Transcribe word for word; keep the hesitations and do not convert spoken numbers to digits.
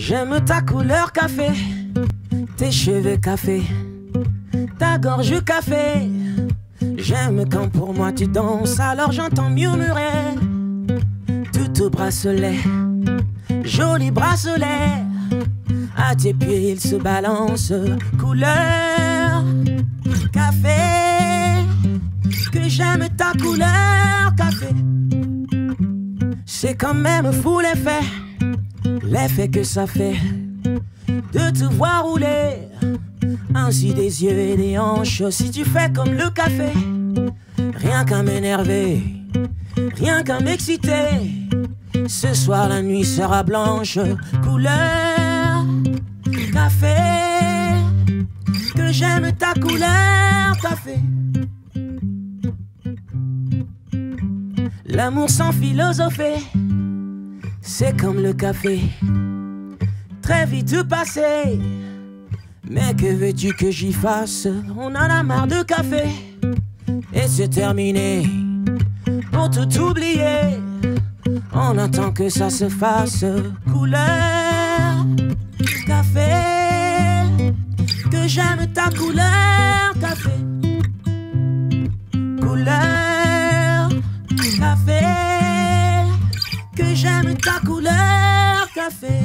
J'aime ta couleur café, tes cheveux café, ta gorge café. J'aime quand pour moi tu danses, alors j'entends murmurer tout au bracelet, joli bracelet. À tes pieds il se balance, couleur café. Que j'aime ta couleur café. C'est quand même fou l'effet, l'effet que ça fait de te voir rouler ainsi des yeux et des hanches. Si tu fais comme le café, rien qu'à m'énerver, rien qu'à m'exciter. Ce soir la nuit sera blanche, couleur café. Que j'aime ta couleur café. L'amour sans philosopher, c'est comme le café, très vite passé. Mais que veux-tu que j'y fasse? On en a marre de café, et c'est terminé. Pour tout oublier, on attend que ça se fasse. Couleur café. Que j'aime ta couleur café. Couleur café. Que j'aime ta couleur café.